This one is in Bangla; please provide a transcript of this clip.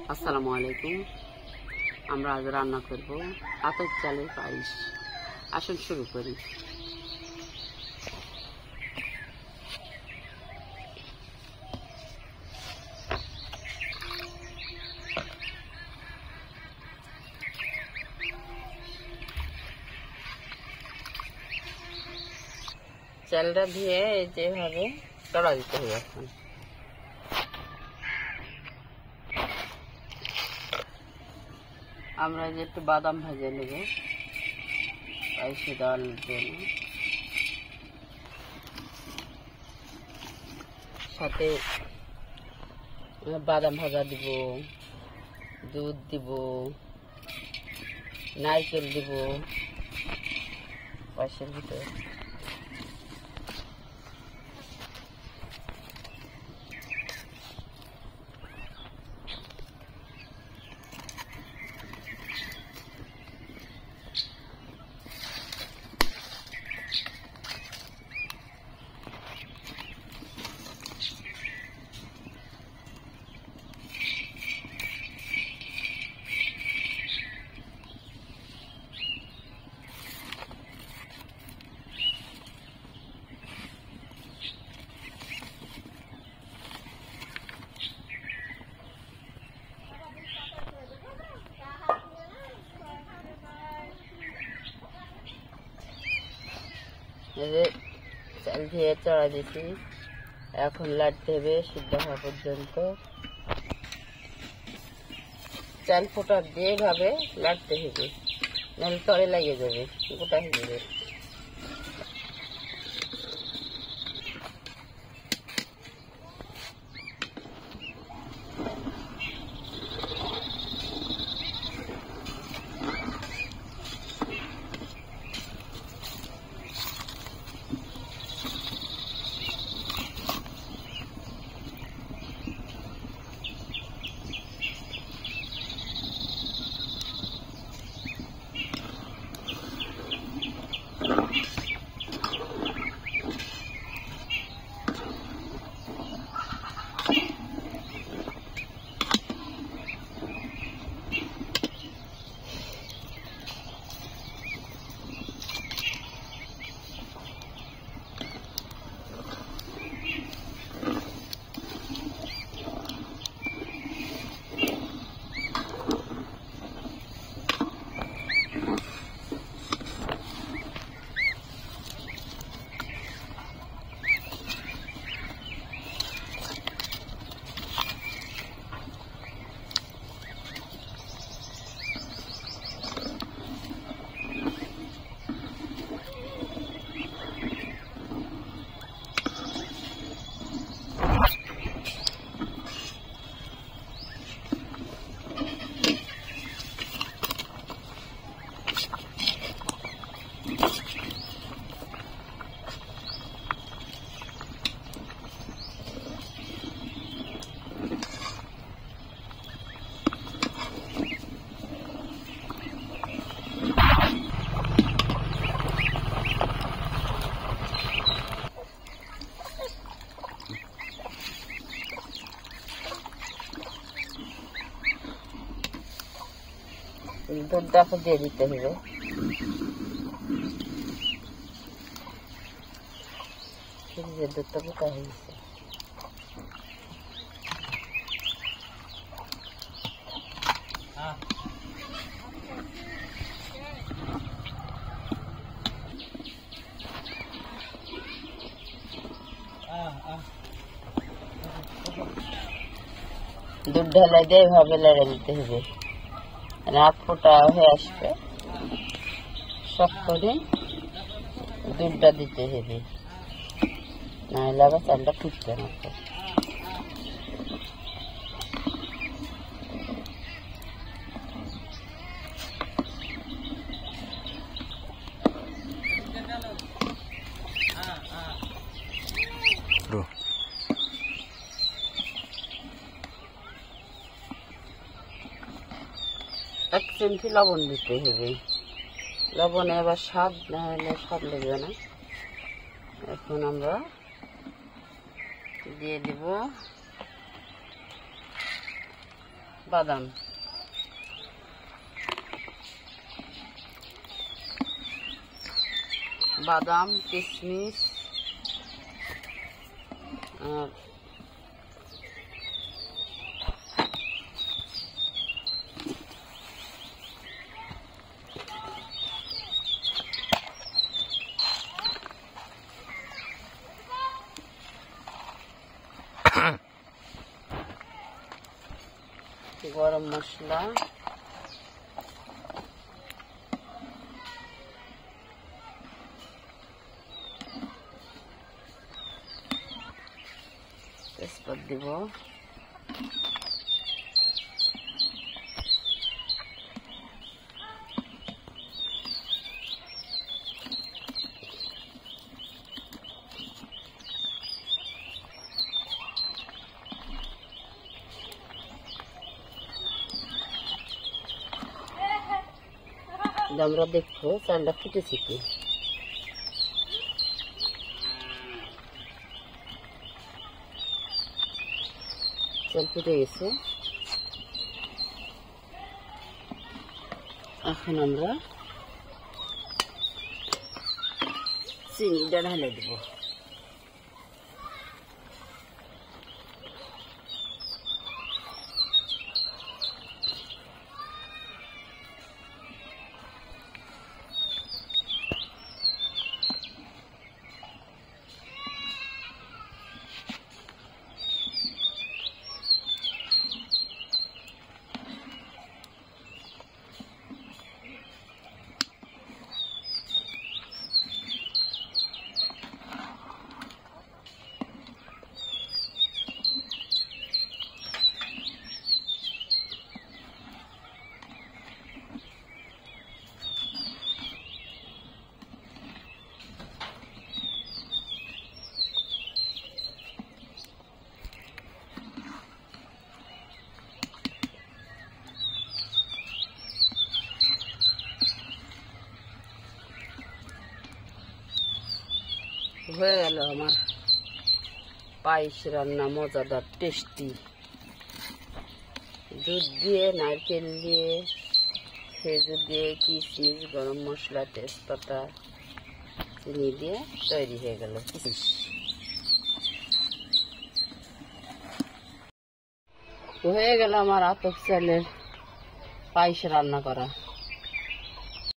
আসসালামু আলাইকুম। আমরা আজ রান্না করব আতপ চালের পায়েস। আসুন শুরু করি। চালটা দিয়ে যেভাবে চড়া দিতে হবে। এখন আমরা যে একটু বাদাম ভেজে নেব পায়েসে দেওয়ার জন্য, সাথে বাদাম ভাজা দিব, দুধ দিব, নারকেল দিব পায়েসের ভিতরে। চাল দিয়ে চড়া দিচ্ছি, এখন লাড়তে হবে সিদ্ধ হওয়া পর্যন্ত। চাল ফোটা দিয়ে ভাবে লাড়তে হবে, নাহলে তলে লাগে যাবে, গোটা হয়ে যাবে। দুধটা দিয়ে দিতে হবে। দুধটা পোকা হয়ে গেছে। দুধ ঢালাই দিয়ে এভাবে লেড়ে দিতে হবে, রাত ফোটা হয়ে আসবে। সব করে দুধটা দিতে হবে, নাহলে আবার চালটা ফুটবে না। এক চিমটি লবণ দিতে হবে। লবণে আবার স্বাদ না হলে স্বাদ লাগবে না। এখন আমরা দিয়ে দিব বাদাম, বাদাম, কিশমিশ আর গরম মশলা, তেজপাত দিব, আমরা দেখবো চালটা ফুটেছে কি। চাল ফুটে গেছে, এখন আমরা চিনিটা ঢালে দেবো। হয়ে গেল আমার পায়েস রান্না, মজাদার টেস্টি। দুধ দিয়ে, নারকেল দিয়ে, খেজুর দিয়ে, কিশমিশ, গরম মশলা, তেজপাতা, চিনি দিয়ে তৈরি হয়ে গেল হয়ে গেল আমার আতপ চালের পায়েস রান্না করা।